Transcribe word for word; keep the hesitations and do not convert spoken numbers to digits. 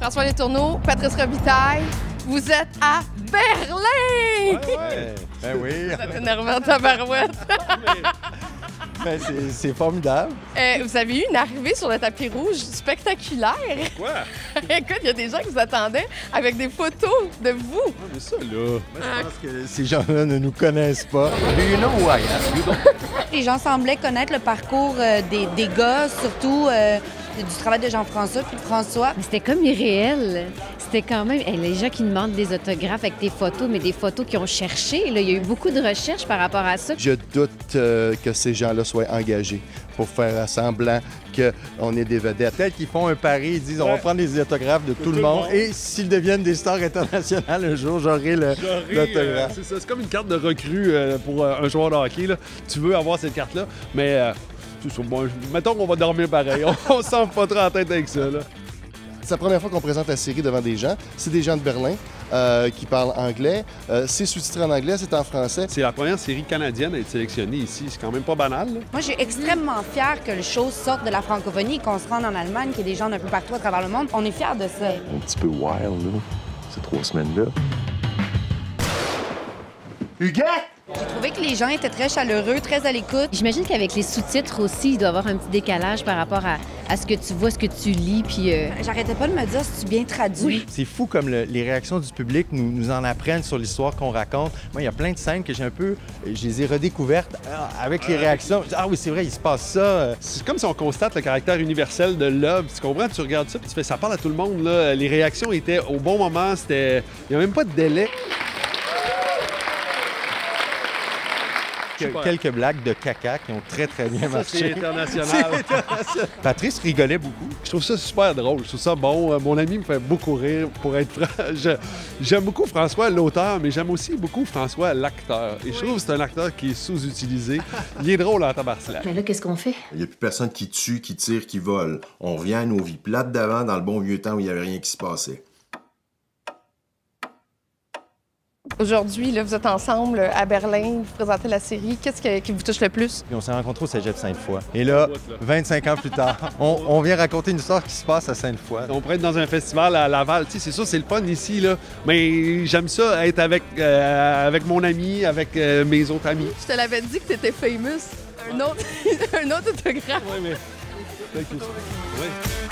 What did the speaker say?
François Letourneau, Patrice Robitaille, vous êtes à Berlin! Ouais, ouais. Ben oui. Vous êtes énervant, tabarouette. Ben, c'est- c'est formidable. Euh, vous avez eu une arrivée sur le tapis rouge spectaculaire. Quoi? Écoute, il y a des gens qui vous attendaient avec des photos de vous. Ah, mais ça, là... Moi, je pense que ces gens-là ne nous connaissent pas. Les gens semblaient connaître le parcours euh, des, des gars, surtout euh, du travail de Jean-François puis de François. Mais c'était comme irréel. C'était quand même... hey, les gens qui demandent des autographes avec des photos, mais des photos qui ont cherché. Là. Il y a eu beaucoup de recherches par rapport à ça. Je doute euh, que ces gens-là soient engagés pour faire semblant qu'on est des vedettes. Peut-être qu'ils font un pari, ils disent on va Ouais. prendre les autographes de tout, le monde. Et s'ils deviennent des stars internationales un jour, j'aurai le- J'aurais, euh, l'autographe. c'est ça, c'est comme une carte de recrue euh, pour euh, un joueur de hockey. Là. Tu veux avoir cette carte-là, mais euh, tout ça, bon, mettons qu'on va dormir pareil. On, on s'en fout pas trop la tête avec ça. Là. C'est la première fois qu'on présente la série devant des gens. C'est des gens de Berlin euh, qui parlent anglais. Euh, c'est sous-titré en anglais, c'est en français. C'est la première série canadienne à être sélectionnée ici. C'est quand même pas banal. Là. Moi, je suis extrêmement fière que le show sorte de la francophonie, qu'on se rende en Allemagne, qu'il y ait des gens d'un peu partout à travers le monde. On est fiers de ça. Un petit peu wild, là, ces trois semaines-là. Huguette! J'ai trouvé que les gens étaient très chaleureux, très à l'écoute. J'imagine qu'avec les sous-titres aussi, il doit y avoir un petit décalage par rapport à, à ce que tu vois, ce que tu lis, puis... euh, J'arrêtais pas de me dire si tu bien traduit. C'est fou comme le- les réactions du public nous, nous en apprennent sur l'histoire qu'on raconte. Moi, il y a plein de scènes que j'ai un peu... Je les ai redécouvertes euh, avec les réactions. Ah oui, c'est vrai, il se passe ça. euh. C'est comme si on constate le caractère universel de l'œuvre. Tu comprends? Tu regardes ça, puis tu fais ça parle à tout le monde. Là. Les réactions étaient au bon moment. C'était... Il n'y a même pas de délai. Que- Super. quelques blagues de caca qui ont très, très bien Ça, c'est marché. international. Patrice rigolait beaucoup. Je trouve ça super drôle. Je trouve ça bon. Euh, Mon ami me fait beaucoup rire, pour être franc. Je- J'aime beaucoup François, l'auteur, mais j'aime aussi beaucoup François, l'acteur. Et je trouve que c'est un acteur qui est sous-utilisé. Il est drôle en tabarnak. Mais là, qu'est-ce qu'on fait? Il n'y a plus personne qui tue, qui tire, qui vole. On revient à nos vies plates d'avant, dans le bon vieux temps où il n'y avait rien qui se passait. Aujourd'hui, là, vous êtes ensemble à Berlin, vous présentez la série. Qu'est-ce que- qui vous touche le plus? Puis on s'est rencontrés au Cégep Sainte-Foy. Et là, vingt-cinq ans plus tard, on, on vient raconter une histoire qui se passe à Sainte-Foy. On pourrait être dans un festival à Laval. Tu sais, c'est sûr, c'est le fun ici, là. Mais j'aime ça, être avec, euh, avec mon ami, avec euh, mes autres amis. Je te l'avais dit que t'étais famous. Un autre, un autre autographe. Ouais, mais... Ouais.